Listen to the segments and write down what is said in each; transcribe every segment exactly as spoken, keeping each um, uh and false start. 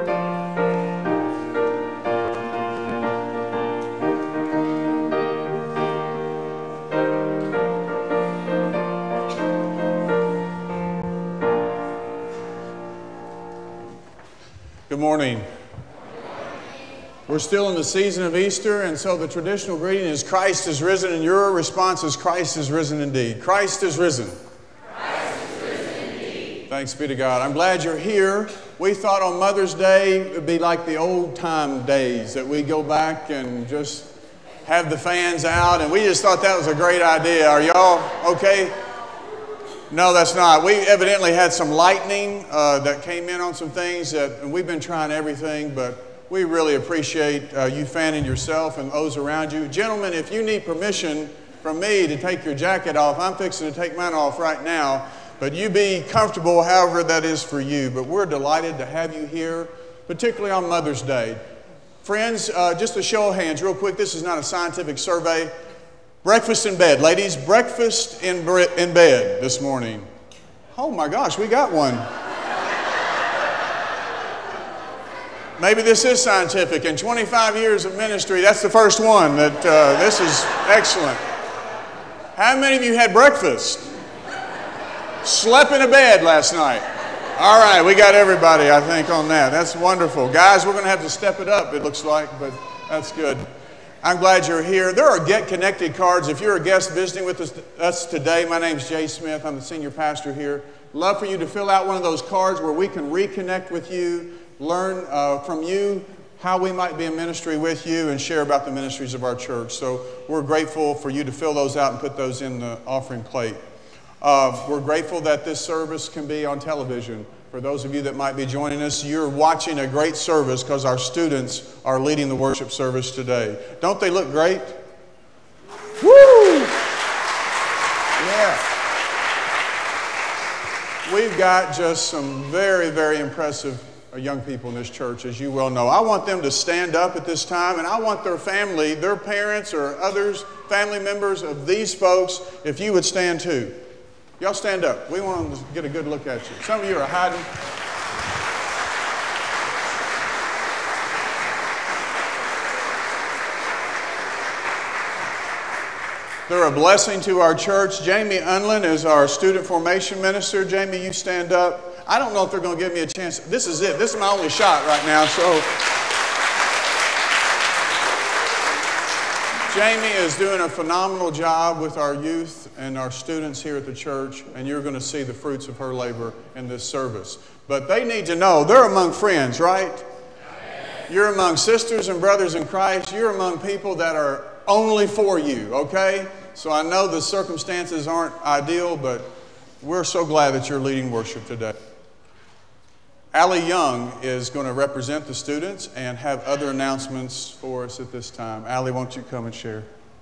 Good morning. We're still in the season of Easter, and so the traditional greeting is Christ is risen, and your response is Christ is risen indeed. Christ is risen. Christ is risen indeed. Thanks be to God. I'm glad you're here. We thought on Mother's Day it would be like the old time days, that we go back and just have the fans out, and we just thought that was a great idea. Are y'all okay? No, that's not. We evidently had some lightning uh, that came in on some things, that, and we've been trying everything, but we really appreciate uh, you fanning yourself and those around you. Gentlemen, if you need permission from me to take your jacket off, I'm fixing to take mine off right now, but you be comfortable however that is for you. But we're delighted to have you here, particularly on Mother's Day. Friends, uh, just a show of hands real quick. This is not a scientific survey. Breakfast in bed. Ladies, breakfast in, in bed this morning. Oh my gosh, we got one. Maybe this is scientific. In twenty-five years of ministry, that's the first one that uh, this is excellent. How many of you had breakfast? Slept in a bed last night. All right, we got everybody, I think, on that. That's wonderful. Guys, we're going to have to step it up, it looks like, but that's good. I'm glad you're here. There are Get Connected cards. If you're a guest visiting with us, us today, my name's Jay Smith. I'm the senior pastor here. Love for you to fill out one of those cards where we can reconnect with you, learn uh, from you how we might be in ministry with you, and share about the ministries of our church. So we're grateful for you to fill those out and put those in the offering plate. Uh, we're grateful that this service can be on television. For those of you that might be joining us, you're watching a great service because our students are leading the worship service today. Don't they look great? Woo! Yeah. We've got just some very, very impressive young people in this church, as you well know. I want them to stand up at this time, and I want their family, their parents or others, family members of these folks, if you would stand too. Y'all stand up. We want them to get a good look at you. Some of you are hiding. They're a blessing to our church. Jamie Unlin is our student formation minister. Jamie, you stand up. I don't know if they're going to give me a chance. This is it. This is my only shot right now. So Jamie is doing a phenomenal job with our youth and our students here at the church, and you're going to see the fruits of her labor in this service. But they need to know they're among friends, right? You're among sisters and brothers in Christ. You're among people that are only for you, okay? So I know the circumstances aren't ideal, but we're so glad that you're leading worship today. Allie Young is going to represent the students and have other announcements for us at this time. Allie, won't you come and share?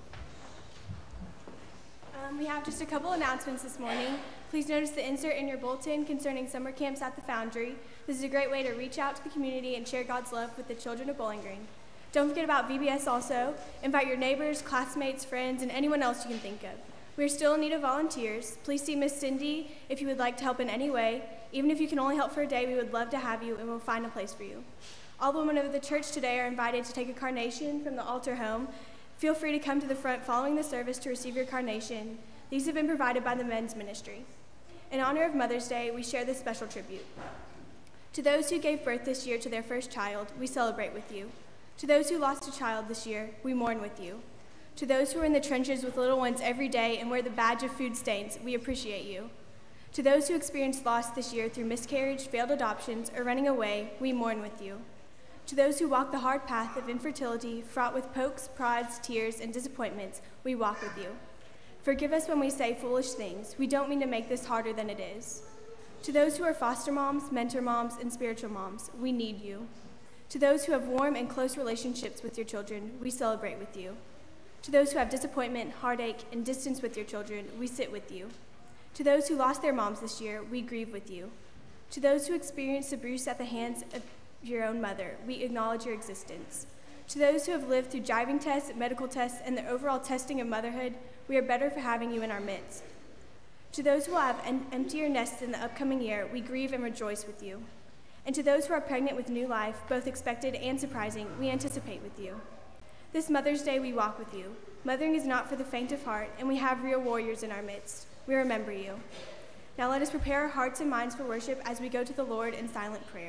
Um, we have just a couple announcements this morning. Please notice the insert in your bulletin concerning summer camps at the Foundry. This is a great way to reach out to the community and share God's love with the children of Bowling Green. Don't forget about V B S also. Invite your neighbors, classmates, friends, and anyone else you can think of. We are still in need of volunteers. Please see Miss Cindy if you would like to help in any way. Even if you can only help for a day, we would love to have you, and we'll find a place for you. All the women of the church today are invited to take a carnation from the altar home. Feel free to come to the front following the service to receive your carnation. These have been provided by the men's ministry. In honor of Mother's Day, we share this special tribute. To those who gave birth this year to their first child, we celebrate with you. To those who lost a child this year, we mourn with you. To those who are in the trenches with little ones every day and wear the badge of food stains, we appreciate you. To those who experienced loss this year through miscarriage, failed adoptions, or running away, we mourn with you. To those who walk the hard path of infertility, fraught with pokes, prods, tears, and disappointments, we walk with you. Forgive us when we say foolish things. We don't mean to make this harder than it is. To those who are foster moms, mentor moms, and spiritual moms, we need you. To those who have warm and close relationships with your children, we celebrate with you. To those who have disappointment, heartache, and distance with your children, we sit with you. To those who lost their moms this year, we grieve with you. To those who experienced abuse at the hands of your own mother, we acknowledge your existence. To those who have lived through driving tests, medical tests, and the overall testing of motherhood, we are better for having you in our midst. To those who will have en- emptier nests in the upcoming year, we grieve and rejoice with you. And to those who are pregnant with new life, both expected and surprising, we anticipate with you. This Mother's Day, we walk with you. Mothering is not for the faint of heart, and we have real warriors in our midst. We remember you. Now let us prepare our hearts and minds for worship as we go to the Lord in silent prayer.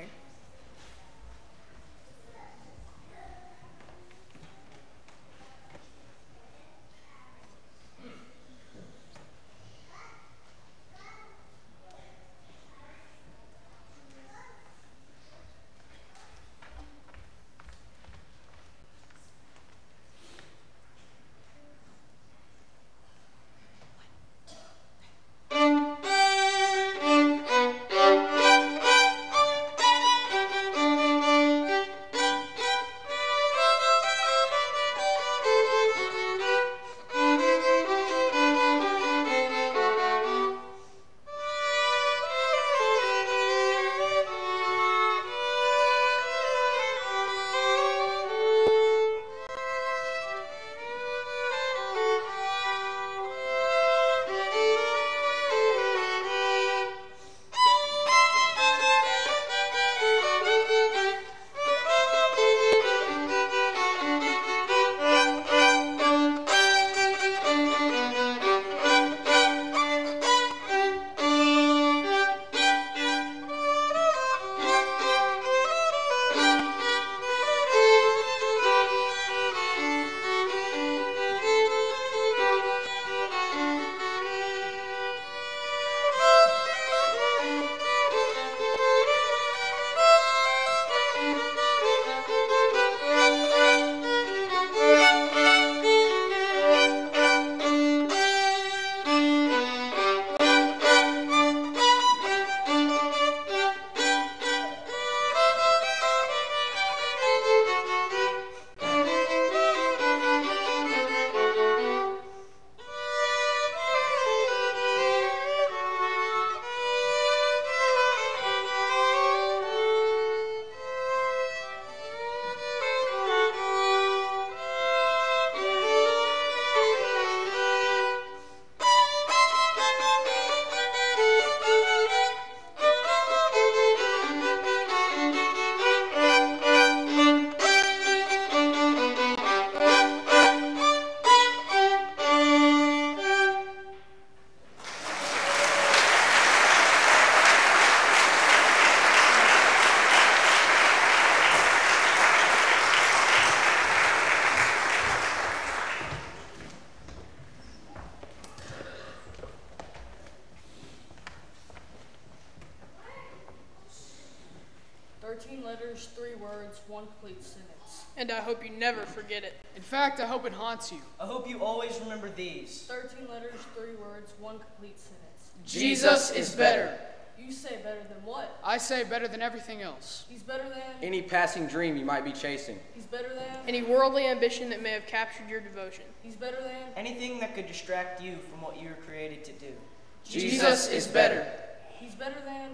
thirteen letters, three words, one complete sentence. And I hope you never forget it. In fact, I hope it haunts you. I hope you always remember these. thirteen letters, three words, one complete sentence. Jesus is better. You say better than what? I say better than everything else. He's better than? Any passing dream you might be chasing. He's better than? Any worldly ambition that may have captured your devotion. He's better than? Anything that could distract you from what you were created to do. Jesus is better. He's better than?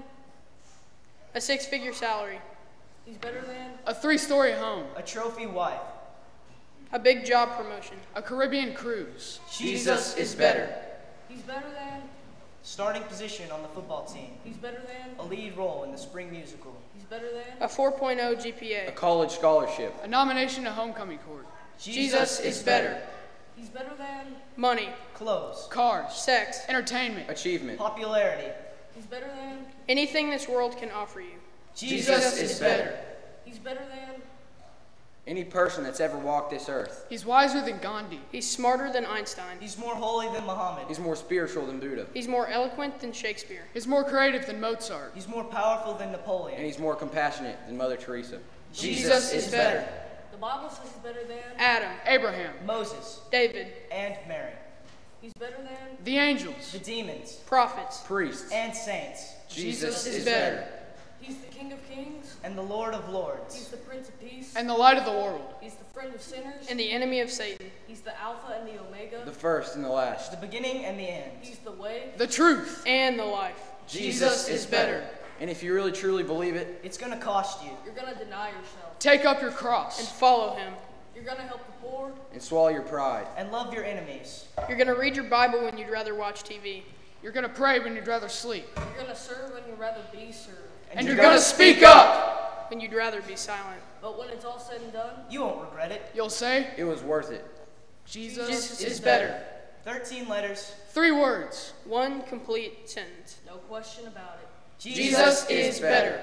A six-figure salary. He's better than? A three-story home. A trophy wife. A big job promotion. A Caribbean cruise. Jesus is better. He's better than? Starting position on the football team. He's better than? A lead role in the spring musical. He's better than? A four point oh G P A. A college scholarship. A nomination to homecoming court. Jesus is better. He's better than? Money. Clothes. Cars. Sex. Entertainment. Achievement. Popularity. He's better than? Anything this world can offer you. Jesus is better. He's better than? Any person that's ever walked this earth. He's wiser than Gandhi. He's smarter than Einstein. He's more holy than Muhammad. He's more spiritual than Buddha. He's more eloquent than Shakespeare. He's more creative than Mozart. He's more powerful than And Napoleon. he's more compassionate than Mother Teresa. Jesus is better. The Bible says he's better than? Adam. Abraham. Moses. David. And Mary. He's better than? The angels. The demons. Prophets. Priests. And saints. Jesus, is is better. better. He's the King of Kings. And the Lord of Lords. He's the Prince of Peace. And the light of the world. He's the friend of sinners. And the enemy of Satan. He's the Alpha and the Omega. The first and the last. The beginning and the end. He's the way. The truth. And the life. Jesus is better. And if you really truly believe it, It's going to cost you. You're going to deny yourself. Take up your And cross. follow him. You're going to help the poor. and swallow your pride. And love your enemies. You're going to read your Bible when you'd rather watch T V. You're going to pray when you'd rather sleep. You're going to serve when you'd rather be served. And you're gonna speak up. And you'd rather be silent. But when it's all said and done, You won't regret it. You'll say, It was worth it. Jesus, Jesus is is better. Thirteen letters. Three words. One complete sentence. no question about it. Jesus is better.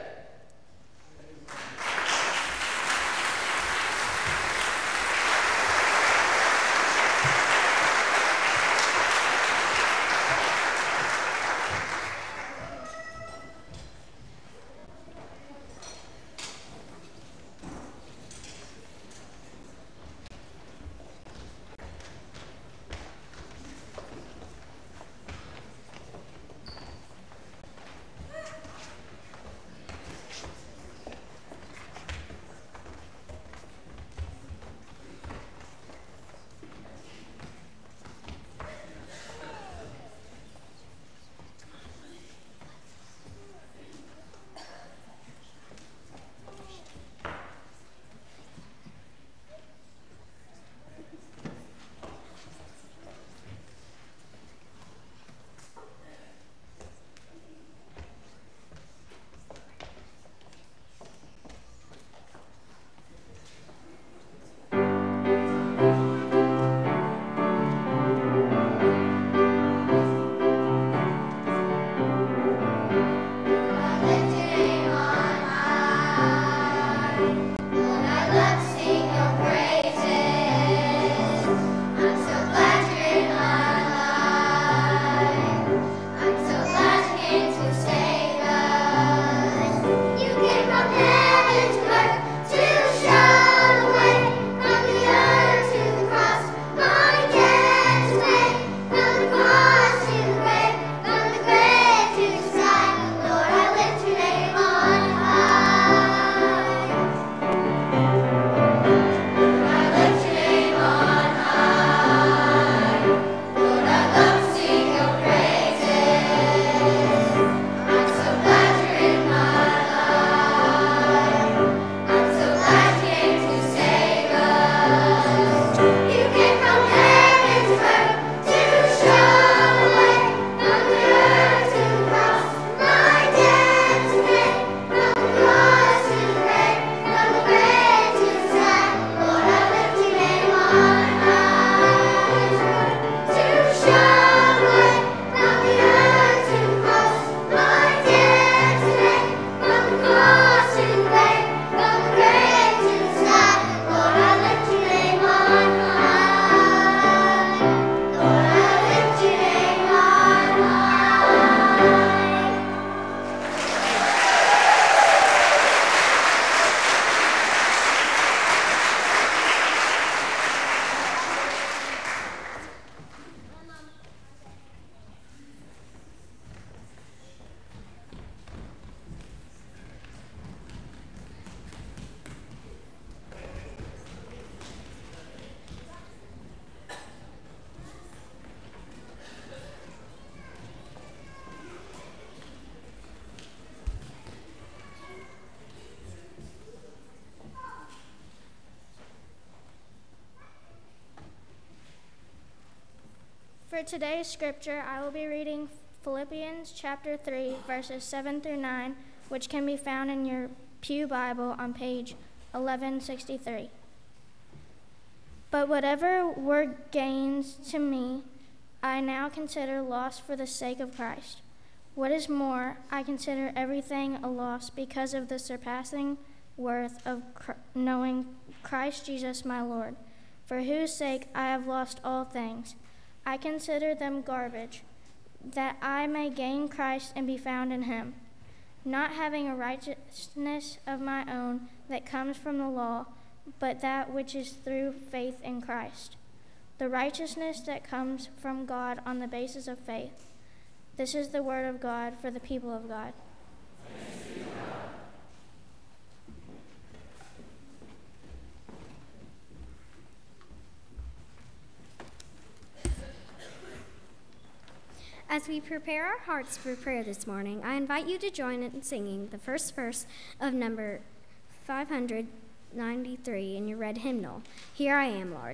For today's scripture, I will be reading Philippians chapter three, verses seven through nine, which can be found in your Pew Bible on page eleven sixty-three. But whatever were gains to me, I now consider loss for the sake of Christ. What is more, I consider everything a loss because of the surpassing worth of knowing Christ Jesus my Lord, for whose sake I have lost all things. I consider them garbage, that I may gain Christ and be found in him, not having a righteousness of my own that comes from the law, but that which is through faith in Christ, the righteousness that comes from God on the basis of faith. This is the word of God for the people of God. As we prepare our hearts for prayer this morning, I invite you to join in singing the first verse of number five hundred ninety-three in your red hymnal, Here I Am, Lord.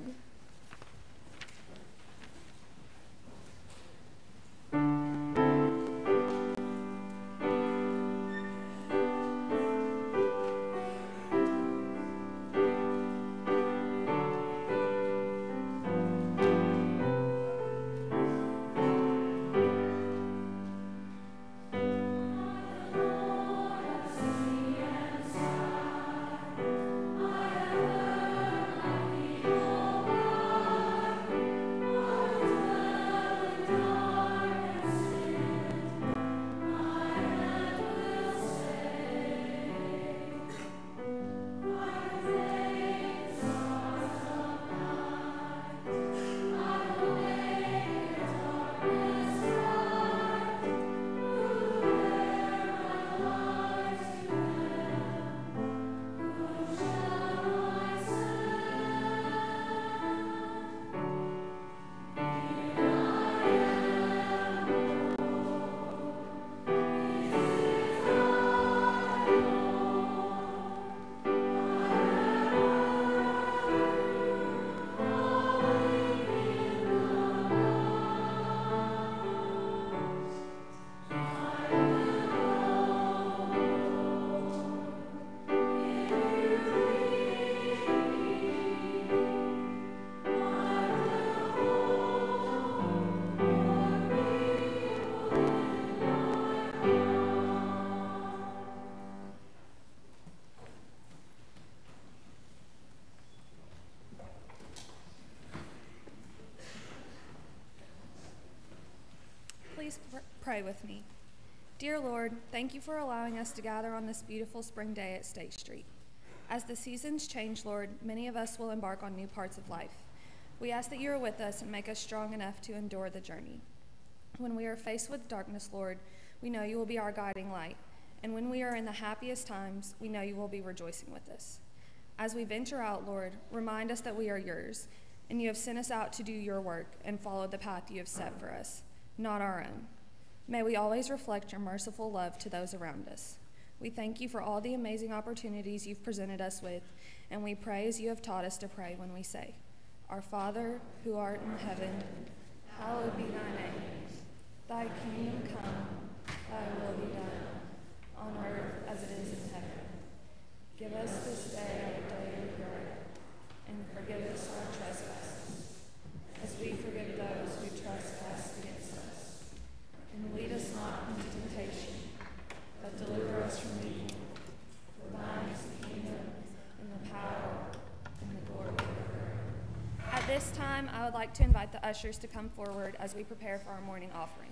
pray with me. Dear Lord, thank you for allowing us to gather on this beautiful spring day at State Street. As the seasons change, Lord, many of us will embark on new parts of life. We ask that you are with us and make us strong enough to endure the journey. When we are faced with darkness, Lord, we know you will be our guiding light. And when we are in the happiest times, we know you will be rejoicing with us. As we venture out, Lord, remind us that we are yours, and you have sent us out to do your work and follow the path you have set for us, not our own. May we always reflect your merciful love to those around us. We thank you for all the amazing opportunities you've presented us with, and we pray as you have taught us to pray when we say, Our Father, who art in heaven, hallowed be thy name. Thy kingdom come, thy will be done, on earth as it is in heaven. Give us this day our daily bread, and forgive us our trespasses, as we forgive those who trespass against us. And lead us not into temptation, but deliver us from evil. For thine is the kingdom, and the power, and the glory forever. At this time, I would like to invite the ushers to come forward as we prepare for our morning offering.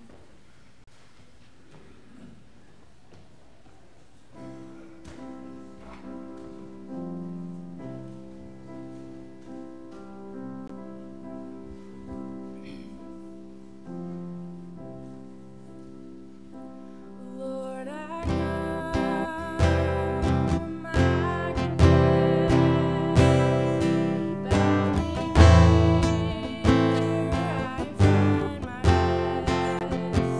I find my rest.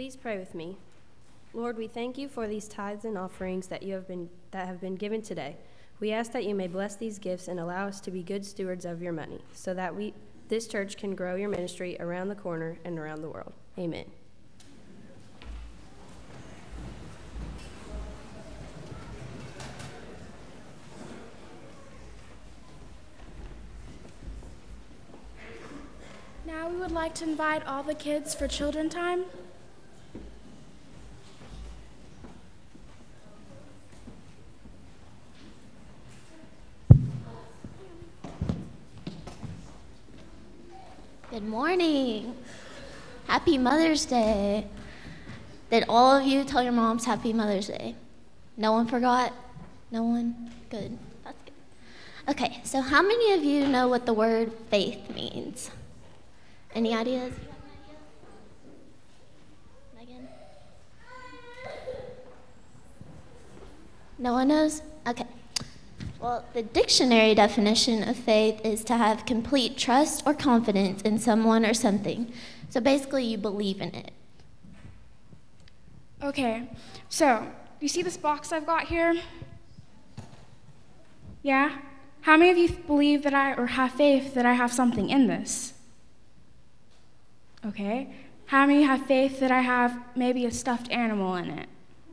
Please pray with me. Lord, we thank you for these tithes and offerings that you have been that have been given today. We ask that you may bless these gifts and allow us to be good stewards of your money, so that we this church can grow your ministry around the corner and around the world. Amen. Now we would like to invite all the kids for children time. Good morning. Happy Mother's Day. Did all of you tell your moms Happy Mother's Day? No one forgot? No one? Good. That's good. Okay, so how many of you know what the word faith means? Any ideas? Megan? No one knows? Okay. Well, the dictionary definition of faith is to have complete trust or confidence in someone or something. So basically, you believe in it. Okay, so you see this box I've got here? Yeah? How many of you believe that I, or have faith that I have something in this? Okay. How many have faith that I have maybe a stuffed animal in it?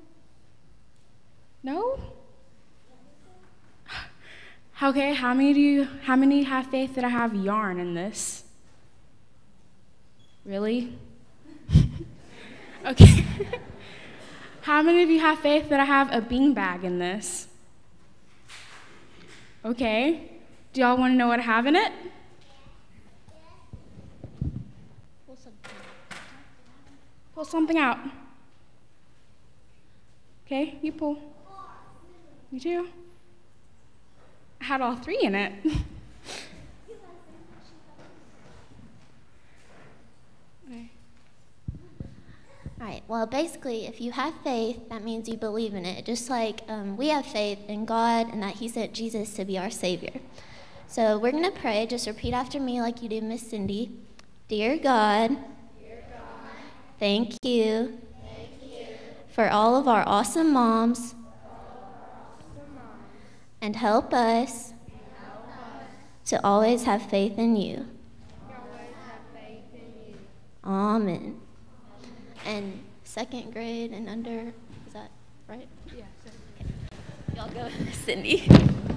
No? Okay, how many do you, how many have faith that I have yarn in this? Really? Okay. How many of you have faith that I have a beanbag in this? Okay. Do y'all want to know what I have in it? Pull something out. Pull something out. Okay, you pull. You do? I had all three in it. Okay. All right, well, basically, if you have faith, that means you believe in it. Just like um, we have faith in God and that he sent Jesus to be our Savior. So we're going to pray. Just repeat after me like you do, Miss Cindy. Dear God, Dear God thank you, thank you for all of our awesome moms, and help us, and help us to always have faith in you. Always have faith in you. Amen. And second grade and under, is that right? Yeah. Okay. Y'all go, Cindy.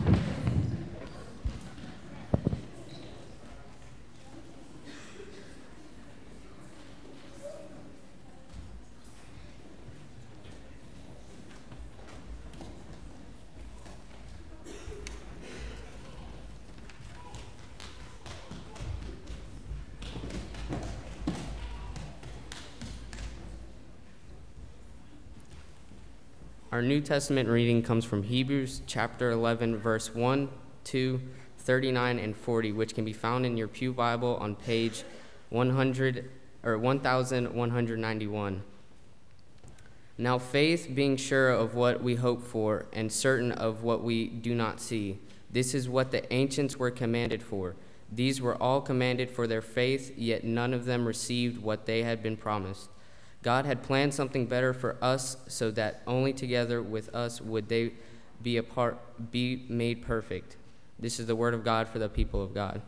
Our New Testament reading comes from Hebrews chapter eleven, verse one, two, thirty-nine, and forty, which can be found in your Pew Bible on page one hundred or one thousand one hundred ninety-one. Now faith, being sure of what we hope for and certain of what we do not see, this is what the ancients were commanded for. These were all commanded for their faith, yet none of them received what they had been promised. God had planned something better for us, so that only together with us would they be a part, be made perfect. This is the word of God for the people of God.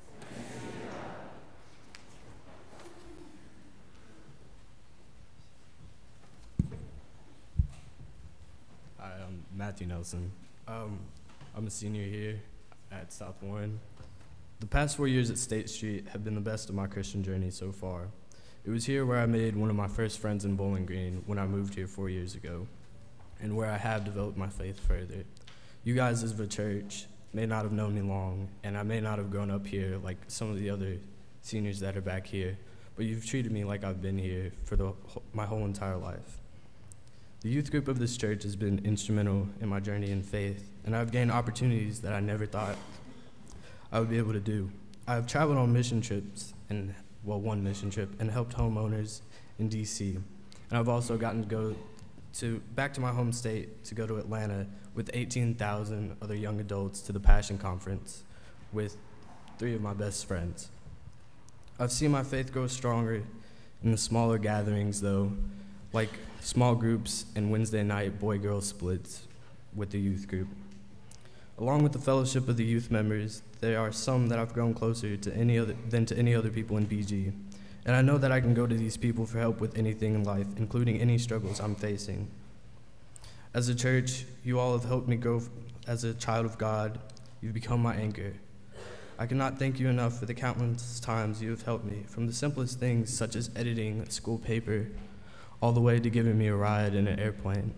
Hi, I'm Matthew Nelson. Um, I'm a senior here at South Warren. The past four years at State Street have been the best of my Christian journey so far. It was here where I made one of my first friends in Bowling Green when I moved here four years ago, and where I have developed my faith further. You guys as the church may not have known me long, and I may not have grown up here like some of the other seniors that are back here, but you've treated me like I've been here for the, my whole entire life. The youth group of this church has been instrumental in my journey in faith, and I've gained opportunities that I never thought I would be able to do. I've traveled on mission trips and well, one mission trip, and helped homeowners in D C. And I've also gotten to go to back to my home state to go to Atlanta with eighteen thousand other young adults to the Passion Conference with three of my best friends. I've seen my faith grow stronger In the smaller gatherings, though, like small groups and Wednesday night boy-girl splits with the youth group. Along with the fellowship of the youth members, there are some that I've grown closer to any other than to any other people in B G. And I know that I can go to these people for help with anything in life, including any struggles I'm facing. As a church, you all have helped me grow as a child of God. You've become my anchor. I cannot thank you enough for the countless times you have helped me, from the simplest things such as editing a school paper, all the way to giving me a ride in an airplane.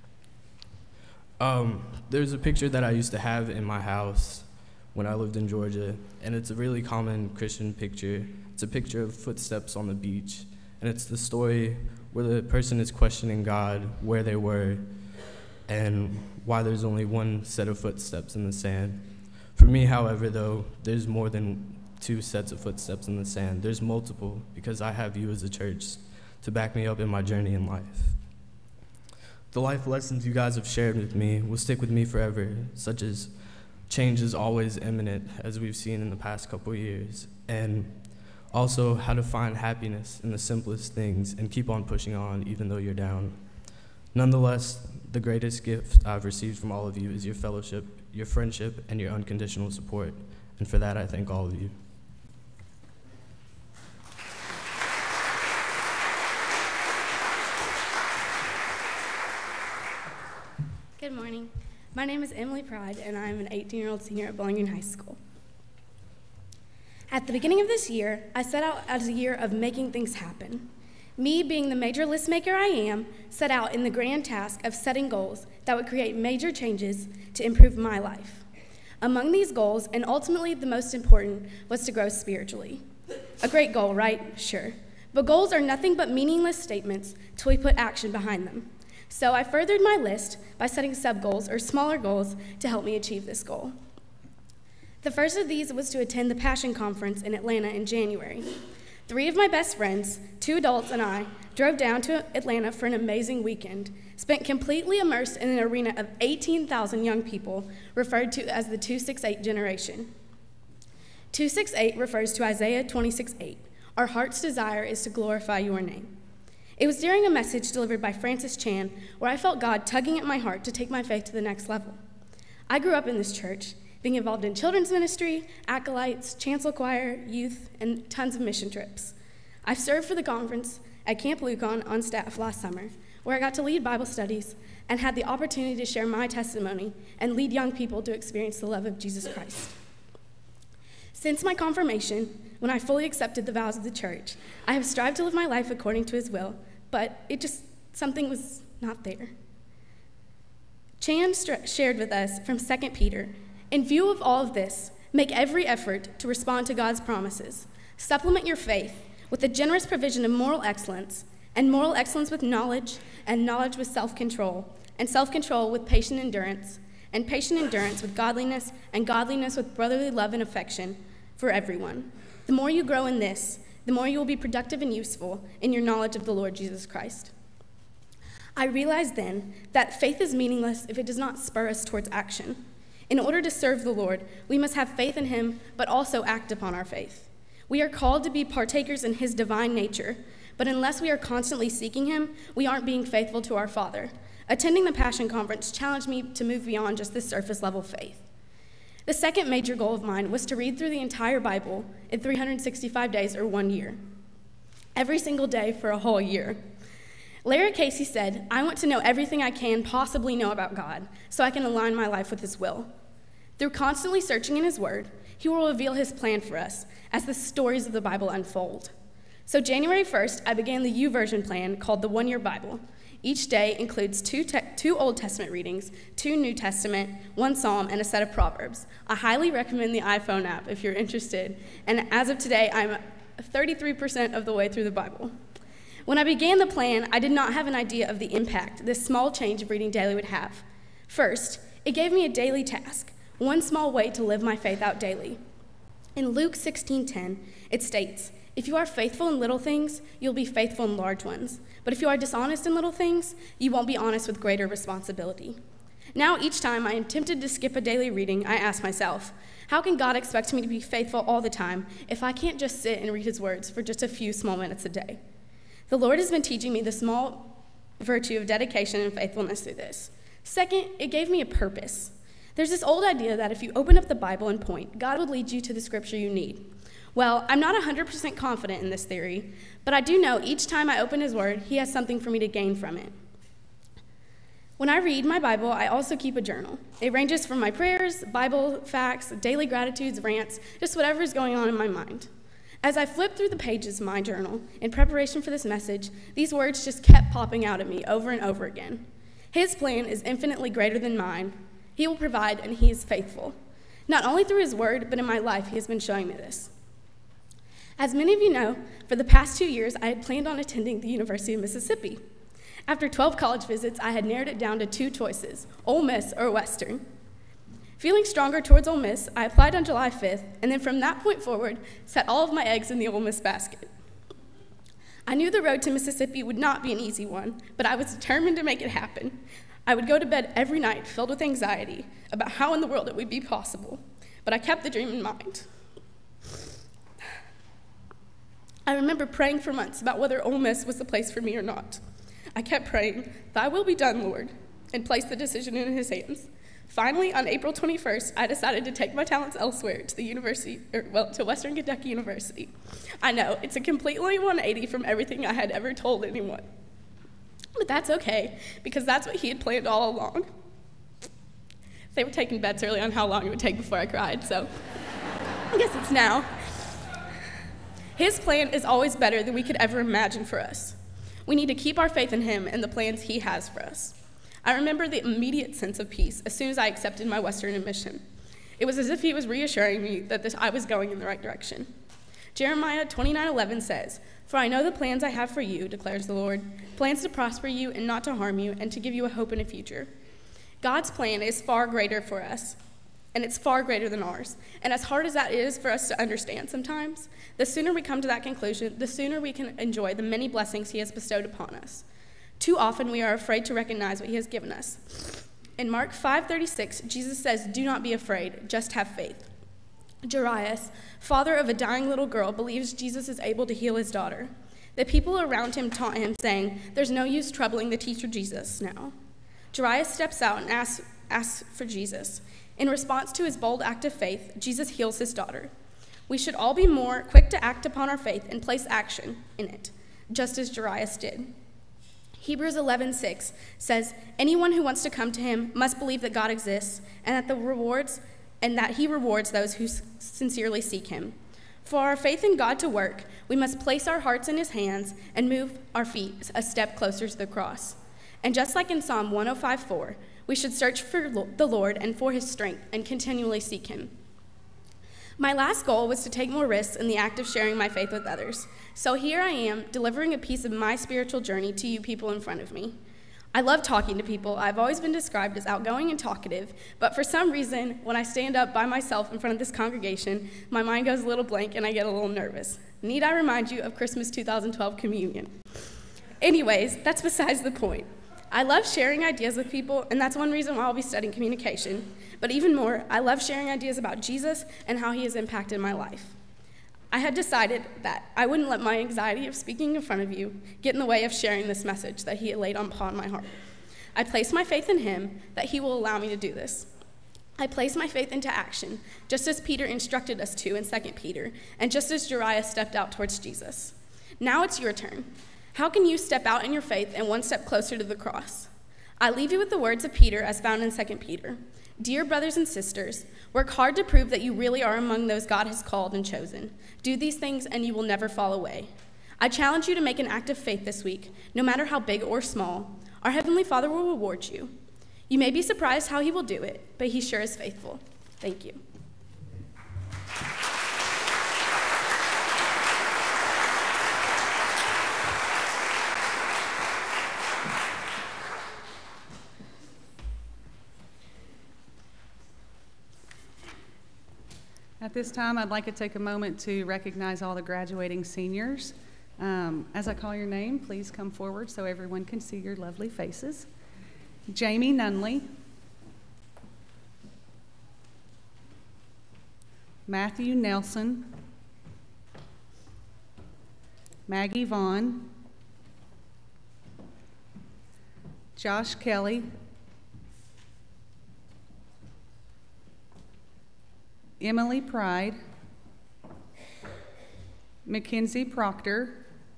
Um, there's a picture that I used to have in my house when I lived in Georgia, and it's a really common Christian picture. It's a picture of footsteps on the beach, and it's the story where the person is questioning God, where they were, and why there's only one set of footsteps in the sand. For me, however, though, there's more than two sets of footsteps in the sand. There's multiple, because I have you as a church to back me up in my journey in life. The life lessons you guys have shared with me will stick with me forever, such as change is always imminent, as we've seen in the past couple years, and also how to find happiness in the simplest things and keep on pushing on even though you're down. Nonetheless, the greatest gift I've received from all of you is your fellowship, your friendship, and your unconditional support, and for that I thank all of you. Good morning. My name is Emily Pride, and I'm an eighteen-year-old senior at Bowling Green High School. At the beginning of this year, I set out as a year of making things happen. Me, being the major list maker I am, set out in the grand task of setting goals that would create major changes to improve my life. Among these goals, and ultimately the most important, was to grow spiritually. A great goal, right? Sure. But goals are nothing but meaningless statements till we put action behind them. So I furthered my list by setting sub-goals or smaller goals to help me achieve this goal. The first of these was to attend the Passion Conference in Atlanta in January. Three of my best friends, two adults and I, drove down to Atlanta for an amazing weekend, spent completely immersed in an arena of eighteen thousand young people referred to as the two sixty-eight generation. two sixty-eight refers to Isaiah twenty-six eight. Our heart's desire is to glorify your name. It was during a message delivered by Francis Chan where I felt God tugging at my heart to take my faith to the next level. I grew up in this church, being involved in children's ministry, acolytes, chancel choir, youth, and tons of mission trips. I've served for the conference at Camp Lucon on staff last summer, where I got to lead Bible studies and had the opportunity to share my testimony and lead young people to experience the love of Jesus Christ. Since my confirmation, when I fully accepted the vows of the church, I have strived to live my life according to his will, but it just, something was not there. Chan shared with us from Second Peter, in view of all of this, make every effort to respond to God's promises. Supplement your faith with the generous provision of moral excellence, and moral excellence with knowledge, and knowledge with self-control, and self-control with patient endurance, and patient endurance with godliness, and godliness with brotherly love and affection for everyone. The more you grow in this, the more you will be productive and useful in your knowledge of the Lord Jesus Christ. I realized then that faith is meaningless if it does not spur us towards action. In order to serve the Lord, we must have faith in him, but also act upon our faith. We are called to be partakers in his divine nature, but unless we are constantly seeking him, we aren't being faithful to our Father. Attending the Passion Conference challenged me to move beyond just this surface level faith. The second major goal of mine was to read through the entire Bible in three hundred sixty-five days or one year. Every single day for a whole year. Larry Casey said, I want to know everything I can possibly know about God so I can align my life with his will. Through constantly searching in his word, he will reveal his plan for us as the stories of the Bible unfold. So January first, I began the YouVersion plan called the One Year Bible. Each day includes two, te- two Old Testament readings, two New Testament, one Psalm, and a set of Proverbs. I highly recommend the iPhone app if you're interested. And as of today, I'm thirty-three percent of the way through the Bible. When I began the plan, I did not have an idea of the impact this small change of reading daily would have. First, it gave me a daily task, one small way to live my faith out daily. In Luke sixteen ten, it states, if you are faithful in little things, you'll be faithful in large ones. But if you are dishonest in little things, you won't be honest with greater responsibility. Now, each time I am tempted to skip a daily reading, I ask myself, how can God expect me to be faithful all the time if I can't just sit and read his words for just a few small minutes a day? The Lord has been teaching me the small virtue of dedication and faithfulness through this. Second, it gave me a purpose. There's this old idea that if you open up the Bible and point, God would lead you to the scripture you need. Well, I'm not one hundred percent confident in this theory, but I do know each time I open his word, he has something for me to gain from it. When I read my Bible, I also keep a journal. It ranges from my prayers, Bible facts, daily gratitudes, rants, just whatever is going on in my mind. As I flipped through the pages of my journal in preparation for this message, these words just kept popping out at me over and over again. His plan is infinitely greater than mine. He will provide, and he is faithful. Not only through his word, but in my life, he has been showing me this. As many of you know, for the past two years, I had planned on attending the University of Mississippi. After twelve college visits, I had narrowed it down to two choices, Ole Miss or Western. Feeling stronger towards Ole Miss, I applied on July fifth, and then from that point forward, set all of my eggs in the Ole Miss basket. I knew the road to Mississippi would not be an easy one, but I was determined to make it happen. I would go to bed every night filled with anxiety about how in the world it would be possible, but I kept the dream in mind. I remember praying for months about whether Ole Miss was the place for me or not. I kept praying, "Thy will be done, Lord," and placed the decision in his hands. Finally, on April twenty-first, I decided to take my talents elsewhere to the university, or well, to Western Kentucky University. I know, it's a completely one eighty from everything I had ever told anyone. But that's okay, because that's what he had planned all along. They were taking bets early on how long it would take before I cried, so I guess it's now. His plan is always better than we could ever imagine for us. We need to keep our faith in him and the plans he has for us. I remember the immediate sense of peace as soon as I accepted my Western admission. It was as if he was reassuring me that this, I was going in the right direction. Jeremiah twenty-nine eleven says, "For I know the plans I have for you, declares the Lord, plans to prosper you and not to harm you, and to give you a hope and a future." God's plan is far greater for us, and it's far greater than ours. And as hard as that is for us to understand sometimes, the sooner we come to that conclusion, the sooner we can enjoy the many blessings he has bestowed upon us. Too often we are afraid to recognize what he has given us. In Mark five thirty-six, Jesus says, "Do not be afraid, just have faith." Jairus, father of a dying little girl, believes Jesus is able to heal his daughter. The people around him taunt him, saying, "There's no use troubling the teacher Jesus now." Jairus steps out and asks, asks for Jesus. In response to his bold act of faith, Jesus heals his daughter. We should all be more quick to act upon our faith and place action in it, just as Jairus did. Hebrews eleven six says, "Anyone who wants to come to him must believe that God exists and that the rewards and that he rewards those who sincerely seek him." For our faith in God to work, we must place our hearts in his hands and move our feet a step closer to the cross. And just like in Psalm one oh five four, we should search for the Lord and for his strength and continually seek him. My last goal was to take more risks in the act of sharing my faith with others. So here I am, delivering a piece of my spiritual journey to you people in front of me. I love talking to people. I've always been described as outgoing and talkative, but for some reason, when I stand up by myself in front of this congregation, my mind goes a little blank and I get a little nervous. Need I remind you of Christmas two thousand twelve communion? Anyways, that's besides the point. I love sharing ideas with people, and that's one reason why I'll be studying communication. But even more, I love sharing ideas about Jesus and how he has impacted my life. I had decided that I wouldn't let my anxiety of speaking in front of you get in the way of sharing this message that he had laid upon my heart. I place my faith in him that he will allow me to do this. I place my faith into action, just as Peter instructed us to in Second Peter, and just as Jairus stepped out towards Jesus. Now it's your turn. How can you step out in your faith and one step closer to the cross? I leave you with the words of Peter as found in Second Peter. Dear brothers and sisters, work hard to prove that you really are among those God has called and chosen. Do these things and you will never fall away. I challenge you to make an act of faith this week, no matter how big or small. Our Heavenly Father will reward you. You may be surprised how he will do it, but he sure is faithful. Thank you. At this time, I'd like to take a moment to recognize all the graduating seniors. Um, as I call your name, please come forward so everyone can see your lovely faces. Jamie Nunley, Matthew Nelson, Maggie Vaughn, Josh Kelly, Emily Pride, Mackenzie Proctor,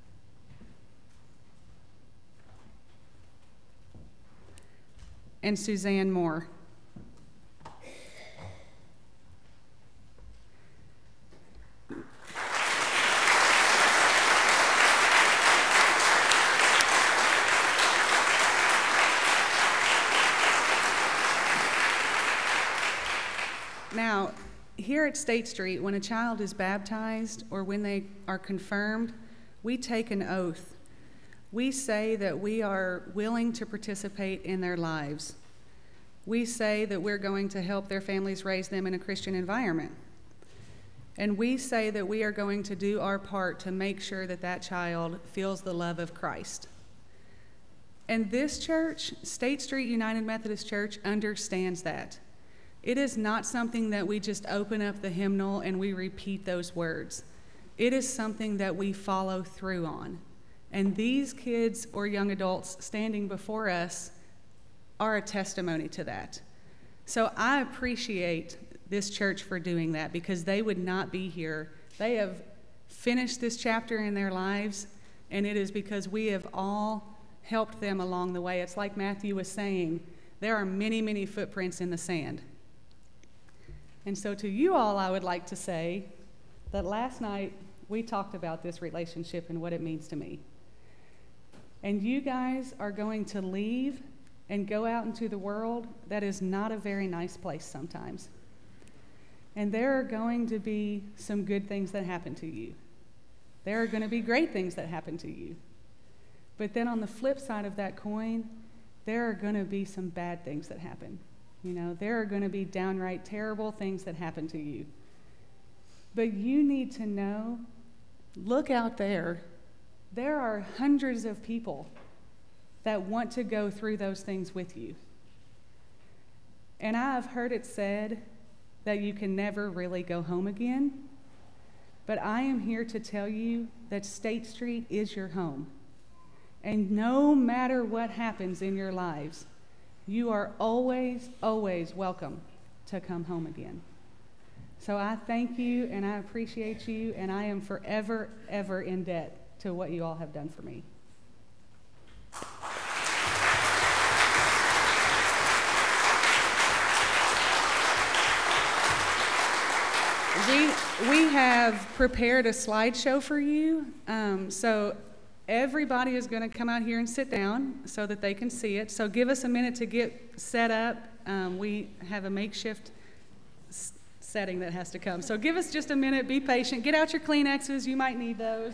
and Suzanne Moore. Now, here at State Street, when a child is baptized or when they are confirmed, we take an oath. We say that we are willing to participate in their lives. We say that we're going to help their families raise them in a Christian environment. And we say that we are going to do our part to make sure that that child feels the love of Christ. And this church, State Street United Methodist Church, understands that. It is not something that we just open up the hymnal and we repeat those words. It is something that we follow through on. And these kids or young adults standing before us are a testimony to that. So I appreciate this church for doing that, because they would not be here. They have finished this chapter in their lives, and it is because we have all helped them along the way. It's like Matthew was saying, there are many, many footprints in the sand. And so to you all, I would like to say that last night we talked about this relationship and what it means to me. And you guys are going to leave and go out into the world that is not a very nice place sometimes. And there are going to be some good things that happen to you. There are going to be great things that happen to you. But then on the flip side of that coin, there are going to be some bad things that happen. You know, there are going to be downright terrible things that happen to you. But you need to know, look out there. There are hundreds of people that want to go through those things with you. And I have heard it said that you can never really go home again. But I am here to tell you that State Street is your home. And no matter what happens in your lives, you are always, always welcome to come home again. So I thank you and I appreciate you, and I am forever, ever in debt to what you all have done for me. We, we have prepared a slideshow for you. Um, so everybody is going to come out here and sit down so that they can see it. So give us a minute to get set up. Um, we have a makeshift s- setting that has to come. So give us just a minute. Be patient. Get out your Kleenexes. You might need those.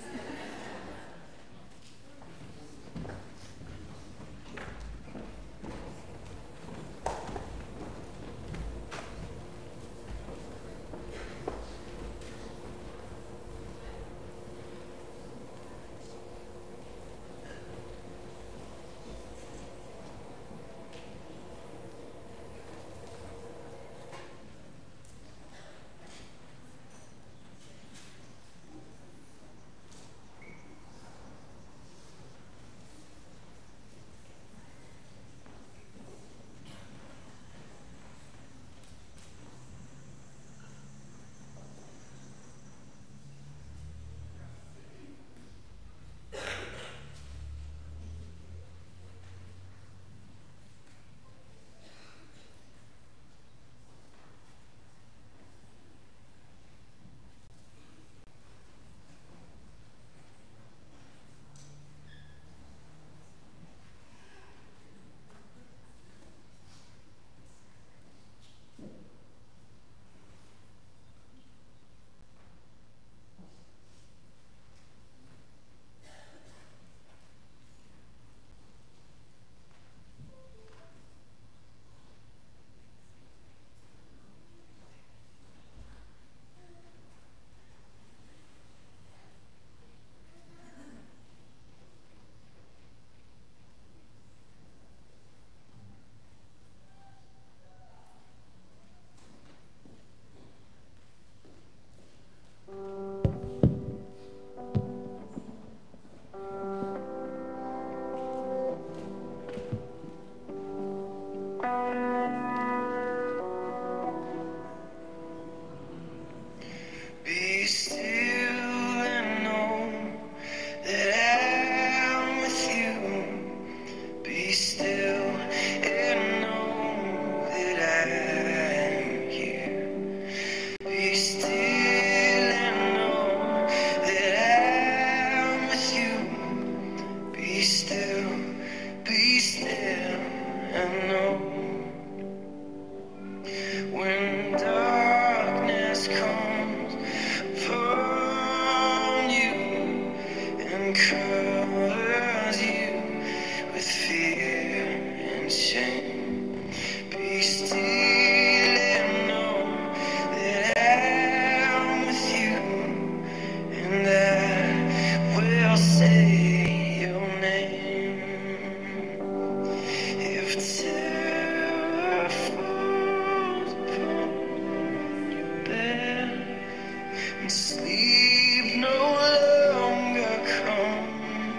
sleep no longer come.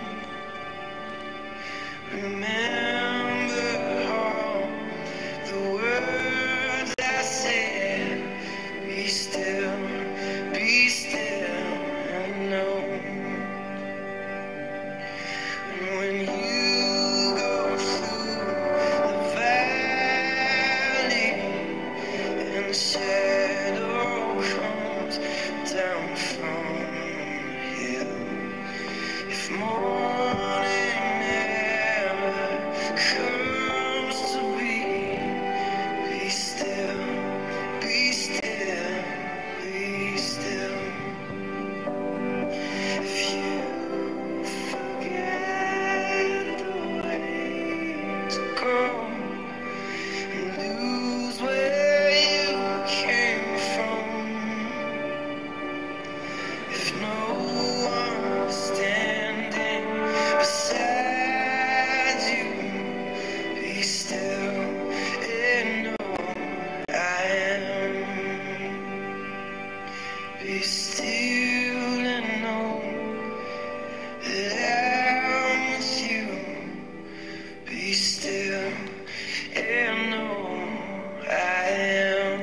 Remember all the words I said. Be still, be still, and know. And when you go through the valley and the shadow comes down from the hill, if morning never comes to be, be still, be still, be still. If you forget the way to go and lose where you came from, if no one's standing beside you, be still and know I am. Be still and know that I'm with you. Be still and know I am.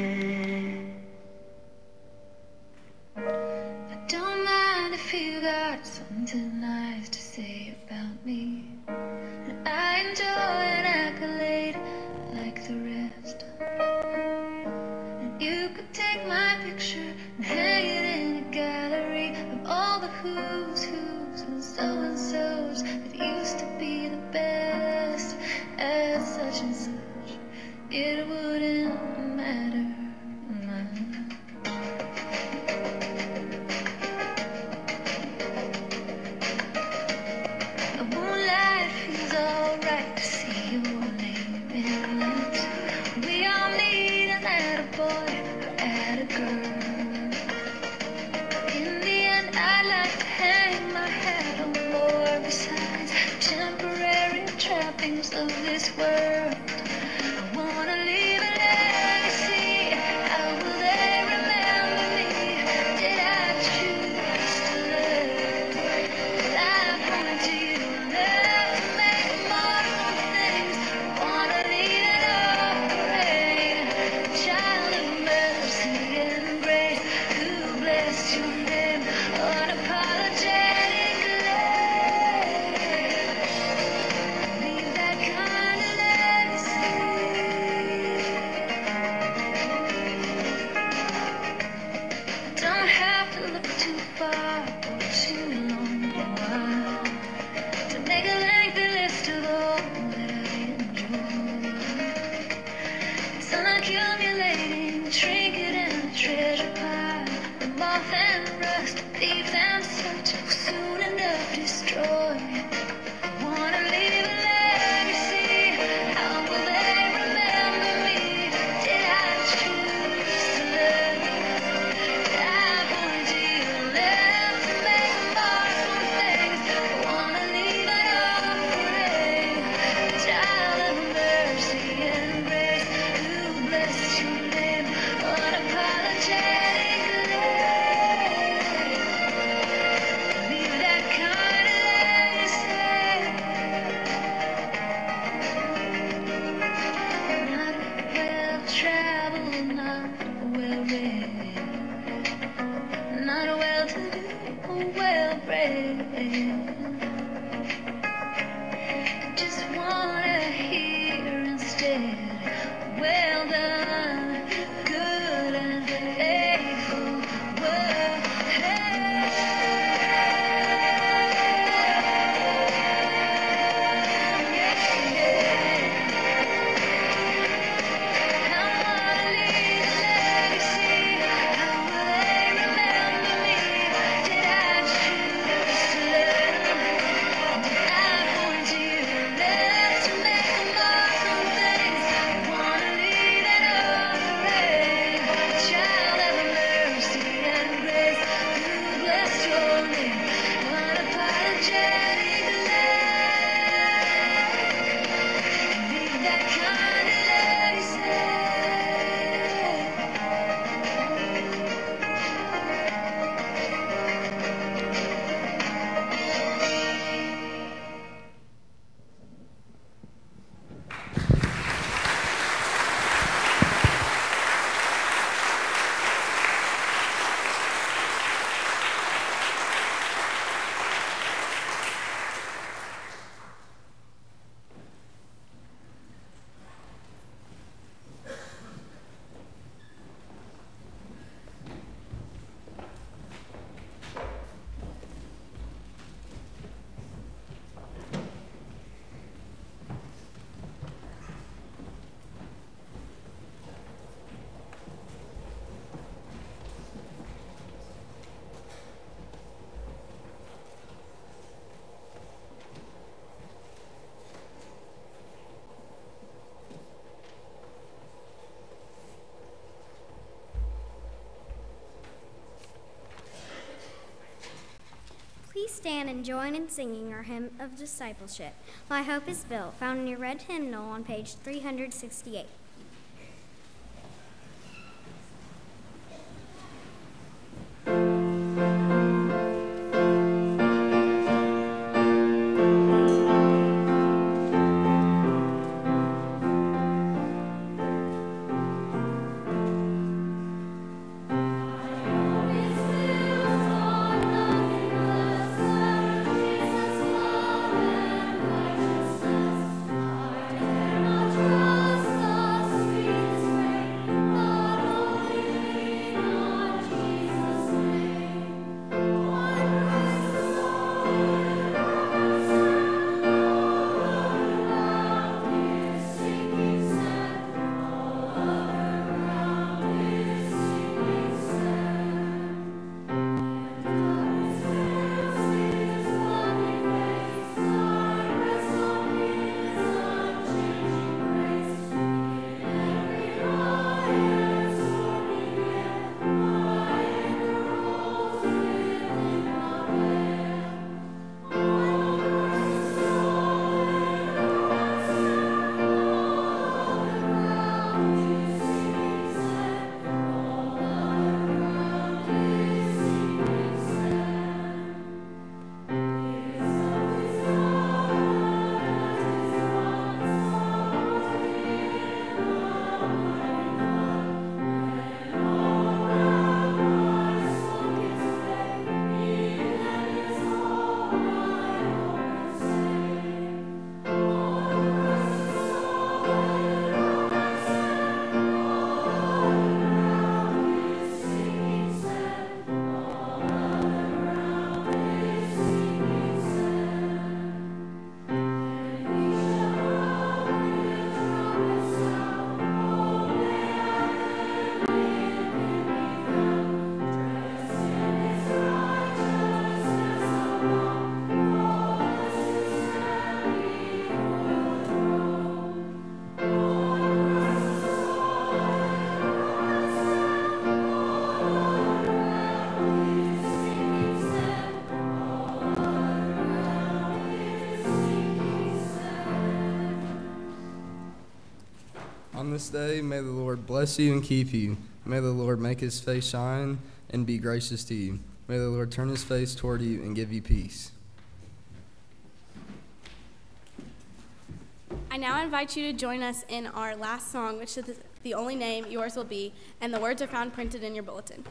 I don't mind if you got something nice to say about me. And I enjoy an accolade like the rest. And you could take my picture and hang it in a gallery of all the who's who's and so and so's that used to be the best at such and such. It wouldn't matter. I won't lie, it feels alright to see your name in lights. We all need an attaboy or attagirl. In the end, I like to hang my hat on more besides temporary trappings of this world. I wanna leave a legacy. How will they remember me? Did I choose to live? Did I point to you left to make a mark on things? Wanna lead an offering, child of mercy and grace, who blessed your name unapologetically. Leave that kind of legacy. Don't have to look too far or too long a while to make a lengthy list of all that I enjoy. It's an accumulating trinket and a treasure pile. The moth and rust, thieves and such will soon enough destroy. Wanna leave a legacy. How will they remember me? Did I choose to live? Did I point to you left to make a mark on things? Wanna leave an offering, child of mercy and grace, who blessed your name unapologetically. Leave that kind of legacy. Not well traveled, not well read, not well to do, well bred. Just wanna hear instead, well done, good and faithful work. Wanna leave Please stand and join in singing our hymn of discipleship, My Hope is Built, found in your red hymnal on page three hundred sixty-eight. On this day, may the Lord bless you and keep you. May the Lord make his face shine and be gracious to you. May the Lord turn his face toward you and give you peace. I now invite you to join us in our last song, which is The Only Name Yours Will Be, and the words are found printed in your bulletin.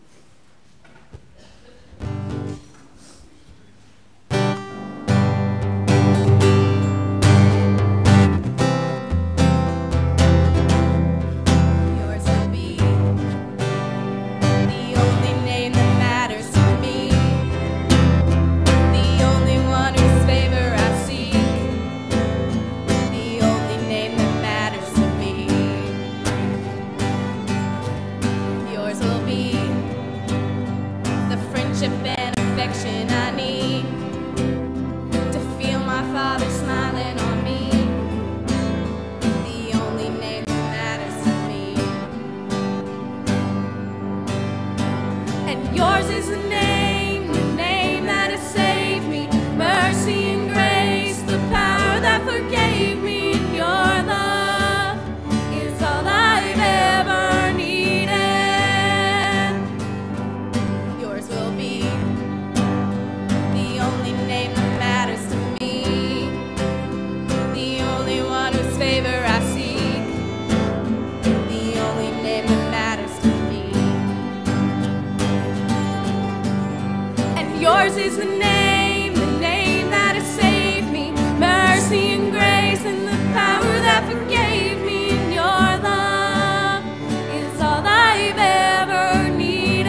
Yours is the name, the name that has saved me. Mercy and grace and the power that forgave me. And your love is all I've ever needed.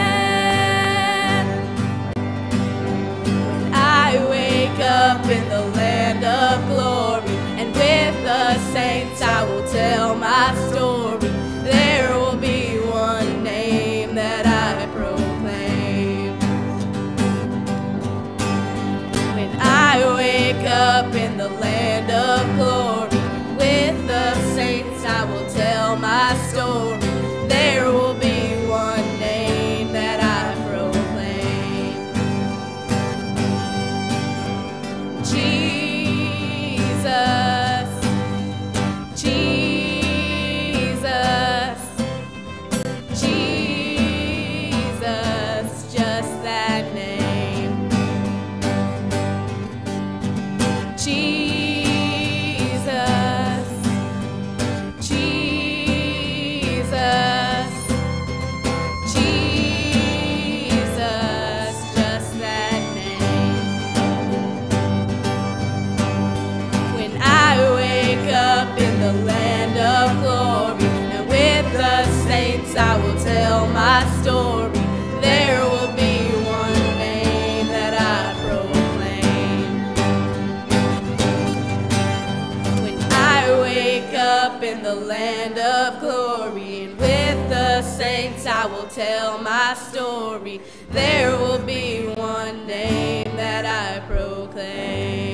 When I wake up in the land of glory, and with the saints I will tell my story, there will be one name that I proclaim. I wake up in the land of glory, with the saints I will tell my story. There will be one name that I proclaim. that name. Jesus, Jesus, Jesus, just that name. When I wake up in the land of glory, and with the saints I will tell my story, there will be one name that I proclaim. When I wake up in the land of glory, and with the saints I will tell my story, there will be one name that I proclaim.